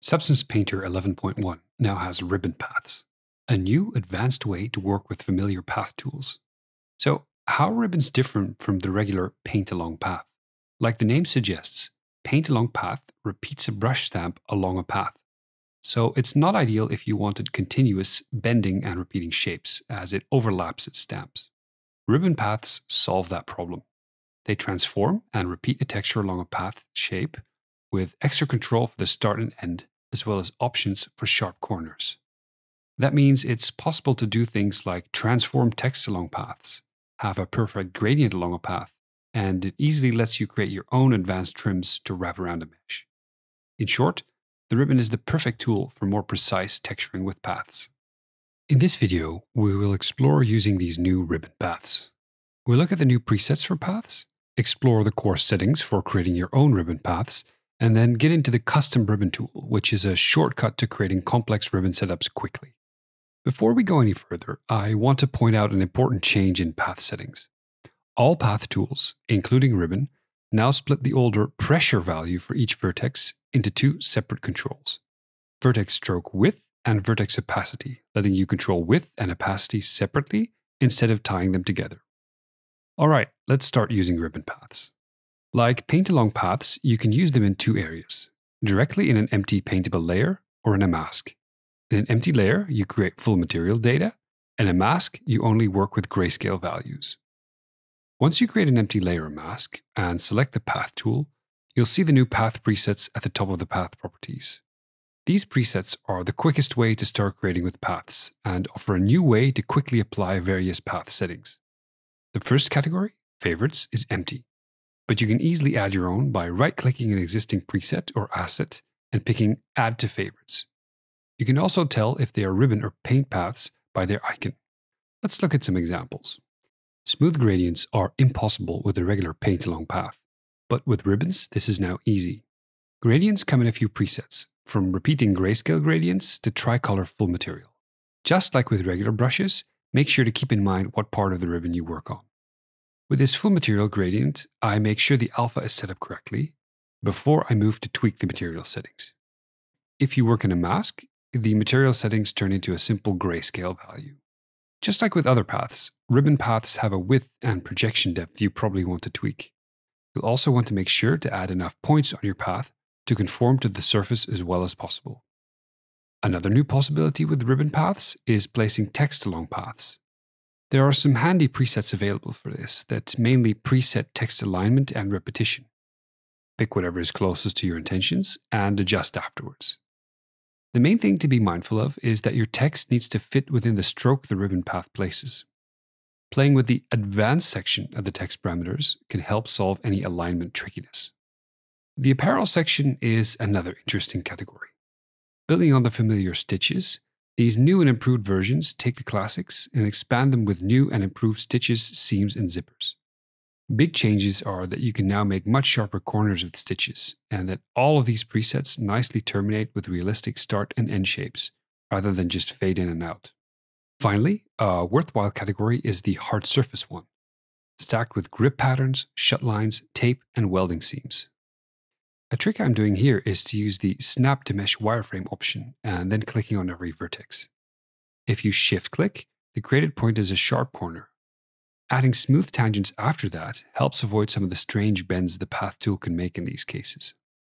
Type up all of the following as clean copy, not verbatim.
Substance Painter 11.1 now has ribbon paths, a new advanced way to work with familiar path tools. So, how are ribbons different from the regular paint-along path? Like the name suggests, paint-along path repeats a brush stamp along a path. So, it's not ideal if you wanted continuous bending and repeating shapes, as it overlaps its stamps. Ribbon paths solve that problem. They transform and repeat a texture along a path shape with extra control for the start and end, as well as options for sharp corners. That means it's possible to do things like transform text along paths, have a perfect gradient along a path, and it easily lets you create your own advanced trims to wrap around a mesh. In short, the ribbon is the perfect tool for more precise texturing with paths. In this video, we will explore using these new ribbon paths. We'll look at the new presets for paths, explore the core settings for creating your own ribbon paths, and then get into the custom ribbon tool, which is a shortcut to creating complex ribbon setups quickly. Before we go any further, I want to point out an important change in path settings. All path tools, including ribbon, now split the older pressure value for each vertex into two separate controls: vertex stroke width and vertex opacity, letting you control width and opacity separately instead of tying them together. Alright, let's start using ribbon paths. Like paint-along paths, you can use them in two areas: directly in an empty paintable layer or in a mask. In an empty layer, you create full material data, and in a mask, you only work with grayscale values. Once you create an empty layer or mask and select the Path tool, you'll see the new path presets at the top of the path properties. These presets are the quickest way to start creating with paths and offer a new way to quickly apply various path settings. The first category, favorites, is empty, but you can easily add your own by right-clicking an existing preset or asset and picking Add to Favorites. You can also tell if they are ribbon or paint paths by their icon. Let's look at some examples. Smooth gradients are impossible with a regular paint-along path, but with ribbons, this is now easy. Gradients come in a few presets, from repeating grayscale gradients to tricolor full material. Just like with regular brushes, make sure to keep in mind what part of the ribbon you work on. With this full material gradient, I make sure the alpha is set up correctly before I move to tweak the material settings. If you work in a mask, the material settings turn into a simple grayscale value. Just like with other paths, ribbon paths have a width and projection depth you probably want to tweak. You'll also want to make sure to add enough points on your path to conform to the surface as well as possible. Another new possibility with ribbon paths is placing text along paths. There are some handy presets available for this that mainly preset text alignment and repetition. Pick whatever is closest to your intentions and adjust afterwards. The main thing to be mindful of is that your text needs to fit within the stroke the ribbon path places. Playing with the advanced section of the text parameters can help solve any alignment trickiness. The apparel section is another interesting category. Building on the familiar stitches, these new and improved versions take the classics and expand them with new and improved stitches, seams, and zippers. Big changes are that you can now make much sharper corners with stitches, and that all of these presets nicely terminate with realistic start and end shapes, rather than just fade in and out. Finally, a worthwhile category is the hard surface one, stacked with grip patterns, shut lines, tape, and welding seams. A trick I'm doing here is to use the Snap to Mesh wireframe option and then clicking on every vertex. If you shift-click, the created point is a sharp corner. Adding smooth tangents after that helps avoid some of the strange bends the path tool can make in these cases.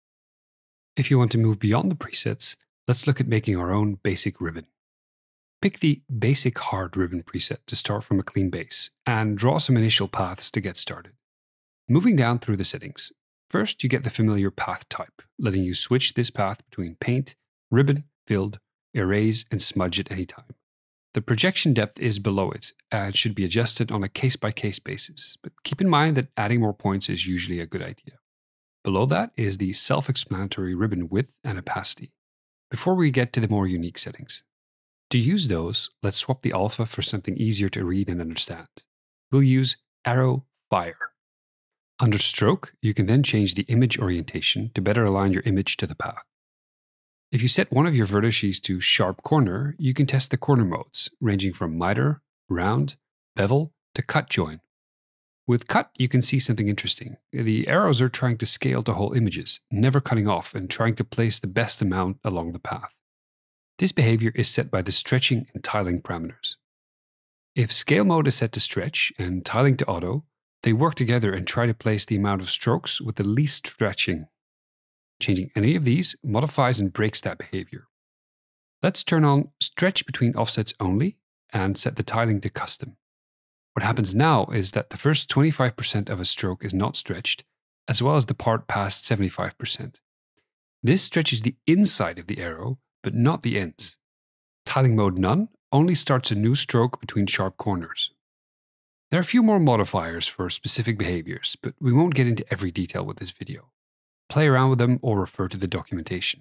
If you want to move beyond the presets, let's look at making our own basic ribbon. Pick the Basic Hard Ribbon preset to start from a clean base, and draw some initial paths to get started. Moving down through the settings, first you get the familiar path type, letting you switch this path between paint, ribbon, filled, erase, and smudge at any time. The projection depth is below it and should be adjusted on a case-by-case basis, but keep in mind that adding more points is usually a good idea. Below that is the self-explanatory ribbon width and opacity, before we get to the more unique settings. To use those, let's swap the alpha for something easier to read and understand. We'll use arrow fire. Under stroke, you can then change the image orientation to better align your image to the path. If you set one of your vertices to sharp corner, you can test the corner modes, ranging from miter, round, bevel, to cut join. With cut, you can see something interesting. The arrows are trying to scale to whole images, never cutting off and trying to place the best amount along the path. This behavior is set by the stretching and tiling parameters. If scale mode is set to stretch and tiling to auto, they work together and try to place the amount of strokes with the least stretching. Changing any of these modifies and breaks that behavior. Let's turn on stretch between offsets only and set the tiling to custom. What happens now is that the first 25% of a stroke is not stretched, as well as the part past 75%. This stretches the inside of the arrow, but not the ends. Tiling mode none only starts a new stroke between sharp corners. There are a few more modifiers for specific behaviors, but we won't get into every detail with this video. Play around with them or refer to the documentation.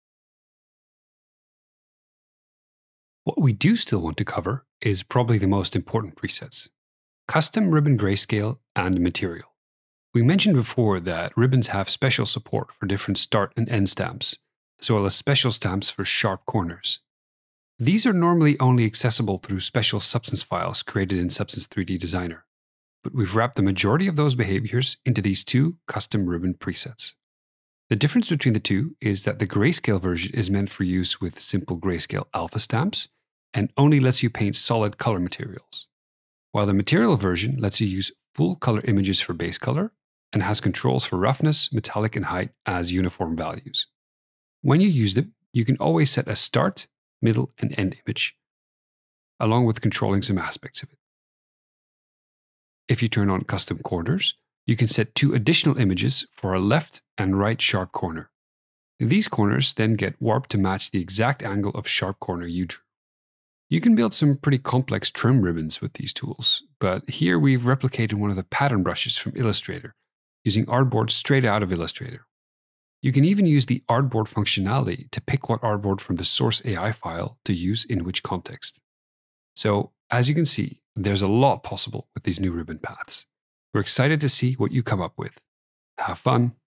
What we do still want to cover is probably the most important presets: custom ribbon grayscale and material. We mentioned before that ribbons have special support for different start and end stamps, as well as special stamps for sharp corners. These are normally only accessible through special Substance files created in Substance 3D Designer, but we've wrapped the majority of those behaviors into these two custom ribbon presets. The difference between the two is that the grayscale version is meant for use with simple grayscale alpha stamps and only lets you paint solid color materials, while the material version lets you use full color images for base color and has controls for roughness, metallic, and height as uniform values. When you use them, you can always set a start, middle, and end image, along with controlling some aspects of it. If you turn on custom corners, you can set 2 additional images for a left and right sharp corner. These corners then get warped to match the exact angle of sharp corner you drew. You can build some pretty complex trim ribbons with these tools, but here we've replicated one of the pattern brushes from Illustrator, using Artboards straight out of Illustrator. You can even use the Artboard functionality to pick what artboard from the source AI file to use in which context. So, as you can see, there's a lot possible with these new ribbon paths. We're excited to see what you come up with. Have fun!